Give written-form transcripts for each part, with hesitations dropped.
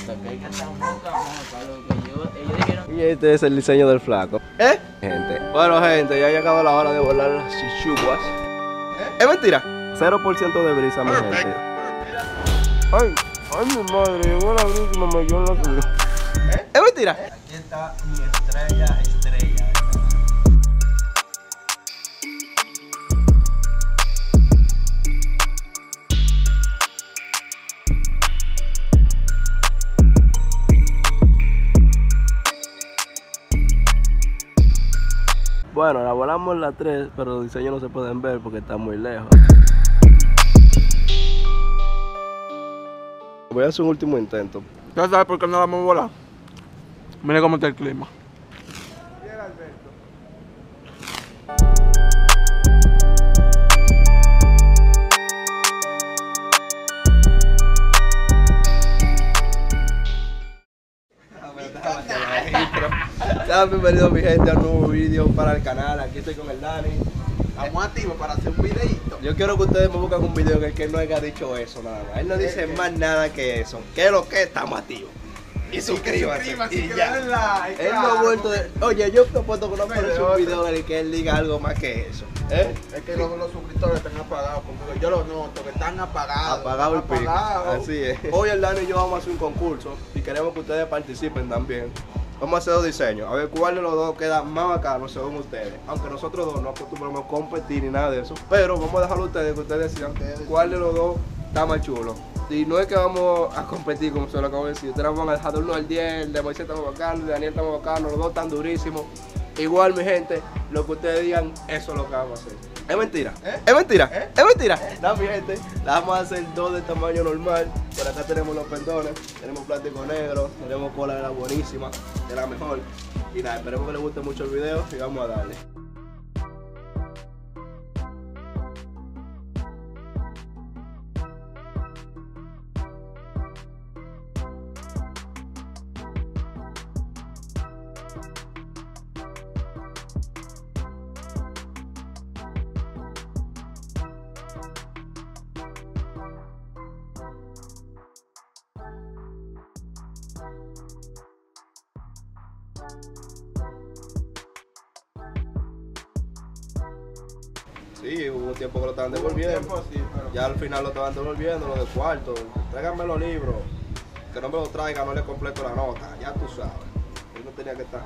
Y este es el diseño del flaco. Gente. Bueno, gente, ya ha llegado la hora de volar las chichuguas. Es mentira. 0% de brisa, mi gente. Ay, mi madre, llegó la brisa y me metió en la cuya. Es mentira. Aquí está mi estrella. Bueno, la volamos las 3, pero los diseños no se pueden ver porque están muy lejos. Voy a hacer un último intento. ¿Ya sabes por qué no la vamos a volar? Mira cómo está el clima. Bienvenidos mi gente a un nuevo vídeo para el canal. Aquí estoy con el Dani. Estamos activos para hacer un videito. Yo quiero que ustedes me busquen un video en el que no haya dicho eso nada más. Él no dice más nada que eso. ¿Qué es lo que estamos activos? Y suscríbanse. Y ya. Él no ha vuelto de... Oye, yo te apuesto que no aparece un video en el que él diga algo más que eso. Es que los suscriptores están apagados conmigo. Yo lo noto, que están apagados. Apagado el pico. Así es. Hoy el Dani y yo vamos a hacer un concurso y queremos que ustedes participen también. Vamos a hacer 2 diseños, a ver cuál de los dos queda más bacano según ustedes. Aunque nosotros dos no acostumbramos a competir ni nada de eso. Pero vamos a dejarlo a ustedes, que ustedes decidan cuál de los dos está más chulo. Y no es que vamos a competir, como se lo acabo de decir. Ustedes van a dejar del 1 al 10, el de Moisés está muy bacano, el de Daniel está muy bacano, los dos están durísimos. Igual, mi gente, lo que ustedes digan, eso es lo que vamos a hacer. ¿Es mentira? ¿Es mentira? ¿Es mentira? No, mi gente, la vamos a hacer 2 de tamaño normal. Por acá tenemos los pendones, tenemos plástico negro, tenemos cola de la buenísima, de la mejor. Y nada, esperemos que les guste mucho el video y vamos a darle. Sí, hubo tiempo que lo estaban devolviendo. Ya al final lo estaban devolviendo, lo de cuarto. Tráiganme los libros. Que no me lo traigan, no le completo la nota. Ya tú sabes. Él no tenía que estar.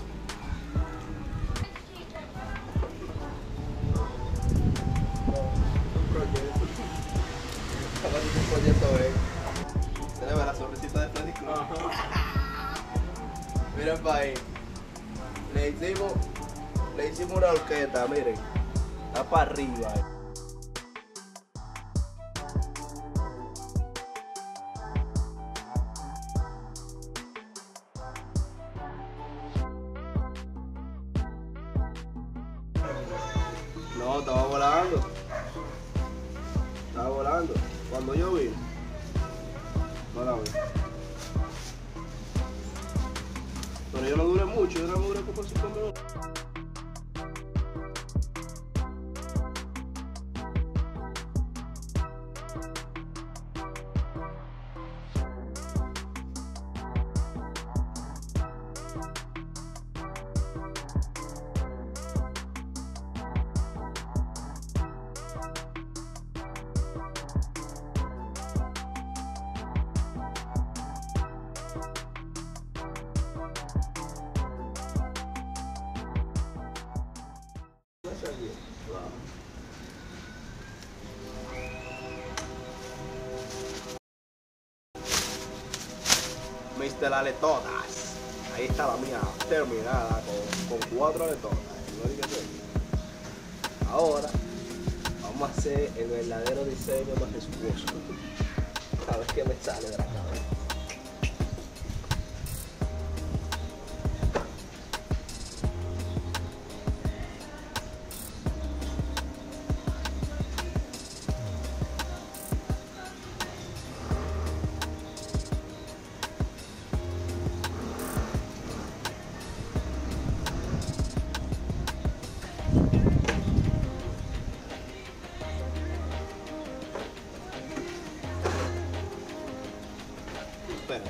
Un proyecto, Se le ve la sonrisita de Freddy Cruz. Miren para ahí. Le hicimos una orquesta, miren. Está para arriba. No, estaba volando. Estaba volando. Cuando yo vi, no la vi. Pero yo no duré mucho, yo no duré como 5 minutos. Mister Aletonas. Ahí está la mía terminada con 4 aletonas. Ahora vamos a hacer el verdadero diseño majestuoso. A ver qué me sale de la cabeza.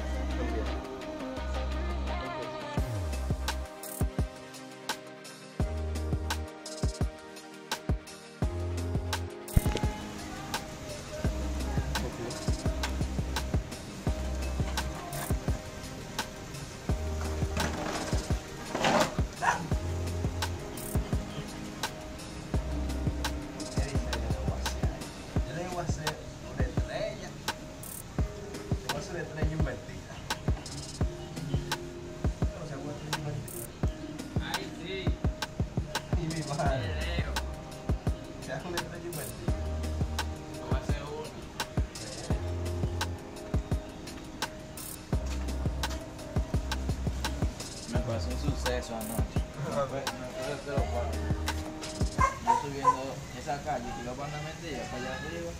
Me pasó un suceso anoche. Yo subiendo esa calle, que lo van a meter ya para allá arriba.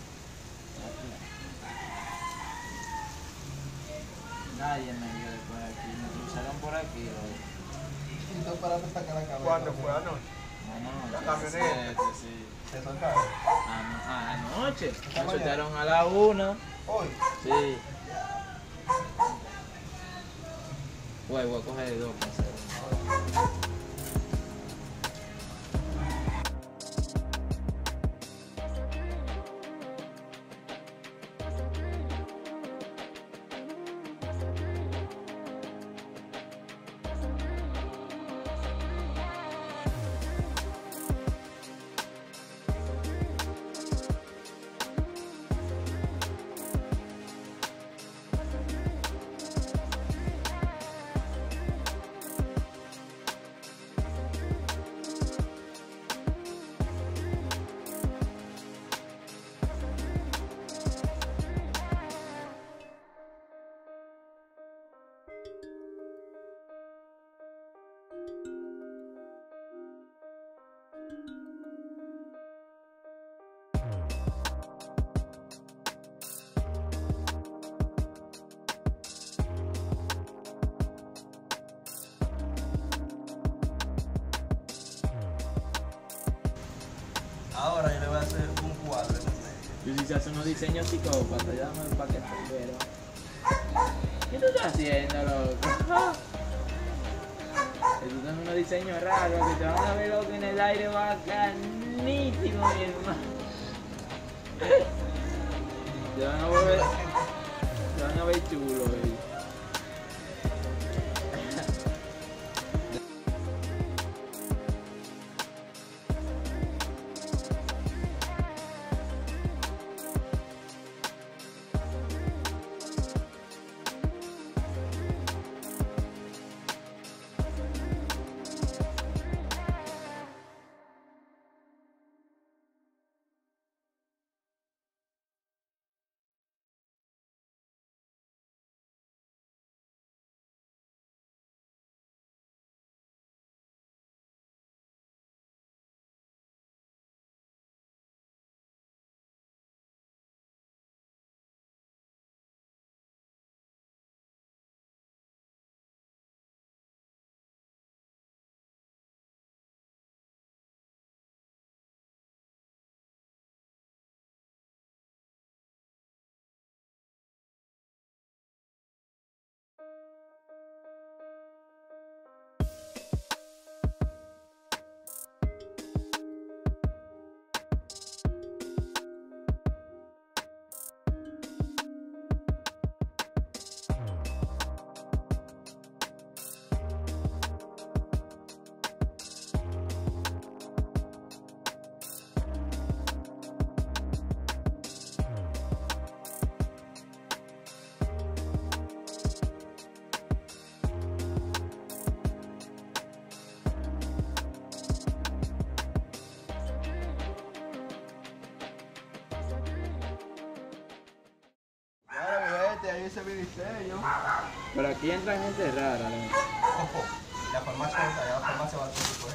Nadie me vio de por aquí, me cruzaron por aquí. ¿Y tú paraste a sacar la cabeza? ¿Cuándo fue anoche? Anoche. La camioneta. Sí. ¿Te soltaron? Anoche. Me soltaron a la 1. ¿Hoy? Sí. Voy a coger de 2 para hacer. Ahora yo le voy a hacer un cuadro. Yo sí se hace unos diseños psicópatas, ya dame el paquete, pero... ¿Qué tú estás haciendo, loco? Que tú tienes unos diseños raros, que te van a ver, loco, en el aire bacanísimo, mi hermano. Te van a ver chulo, baby. Ahí ese mi diseño. Pero aquí entra gente rara, ¿no? Ojo, la farmacia entra, ya la farmacia va a tener que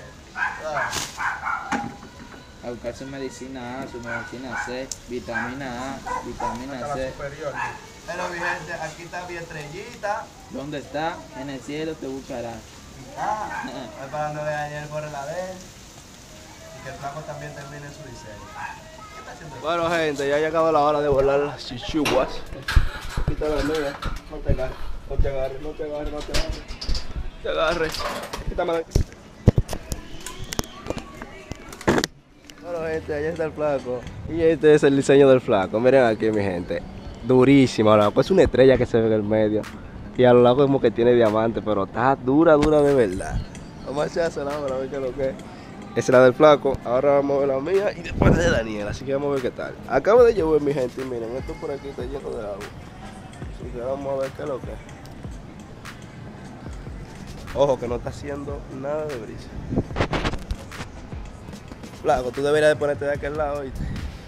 coger. A buscar su medicina A, su medicina C, vitamina A, vitamina C. Superior. Pero mi gente, aquí está mi estrellita. ¿Dónde está? En el cielo te buscará. Estoy parando de ayer por la de él. Y que el flaco también termine su diseño. ¿Qué está haciendo? Bueno gente, ya ha llegado la hora de volar las chichuas. esta es la mía. No te agarres, no te agarres, no te agarres, no te agarres. No te agarres. Quítame de aquí. Bueno, gente, allá está el flaco. Y este es el diseño del flaco. Miren aquí, mi gente. Durísimo, ahora pues es una estrella que se ve en el medio. Y a lo largo como que tiene diamante, pero está dura, dura de verdad. Vamos a echarse la hora a ver qué es lo que es. Esa es la del flaco, ahora vamos a ver la mía y después de Daniel, así que vamos a ver qué tal. Acabo de llover, mi gente, y miren, esto por aquí está lleno de agua. Así que vamos a ver qué es lo que es. Ojo que no está haciendo nada de brisa. Flaco, tú deberías de ponerte de aquel lado, ¿oíste?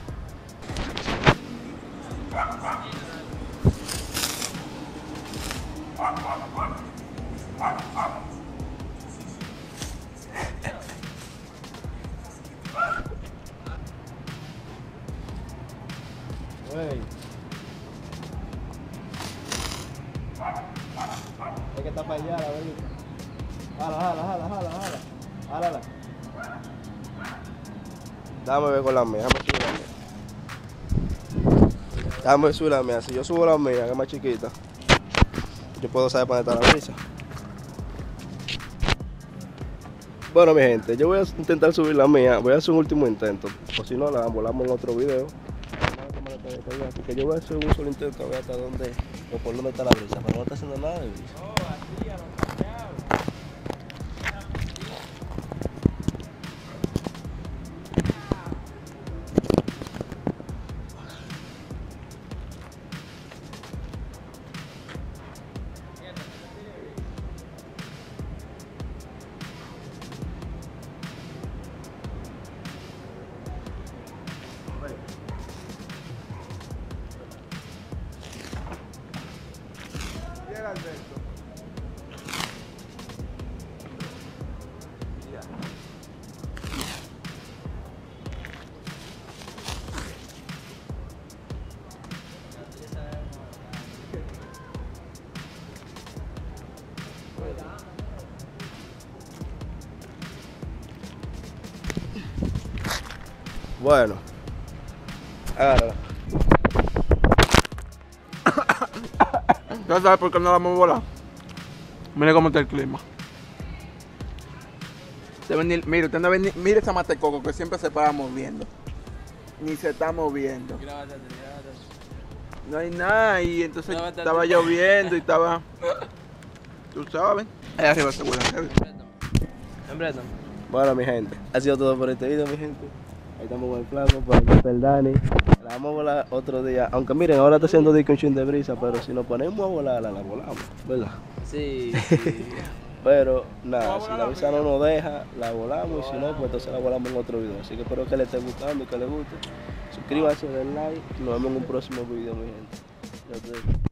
Wey. Es que está para allá, la verdad. Jala. Déjame ver con la mía, déjame subir la mía. Déjame subir la mía, si yo subo la mía, que es más chiquita, yo puedo saber para dónde está la brisa. Bueno, mi gente, yo voy a intentar subir la mía, voy a hacer un último intento, o si no la volamos en otro video. Así que yo voy a hacer un solo intento a ver hasta dónde o por dónde está la brisa, pero no está haciendo nada de brisa. Bueno, agárrala. ¿Ya sabes por qué no la vamos a volar? Mire cómo está el clima. Mire, usted no ve mire esa mata de coco que siempre se para moviendo. Ni se está moviendo. No hay nada y entonces estaba lloviendo y estaba... Tú sabes. Ahí arriba se vuela. Bueno, mi gente, ha sido todo por este video, mi gente. Ahí estamos con el flaco, por aquí está el Dani. La vamos a volar otro día. Aunque miren, ahora está haciendo un chin de brisa, pero si nos ponemos a volarla, la volamos, ¿verdad? Sí. Pero nada, si la brisa no nos deja, la volamos y si no, pues entonces la volamos en otro video. Así que espero que les esté gustando y que les guste. Suscríbanse, den like. Nos vemos en un próximo video, mi gente.